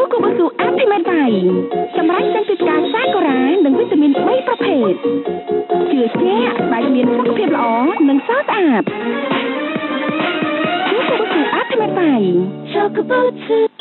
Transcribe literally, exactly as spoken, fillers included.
គូប៊ូស៊ូអាធីមេតវ៉ៃសម្រាប់ទាំងពីការសាកូរ៉ានិងវីតាមីនបីប្រភេទជឿជាក់បែបមានសុខភាពល្អនិងស្រស់ស្អាតគូប៊ូស៊ូអាធីមេតវ៉ៃ Choco Boots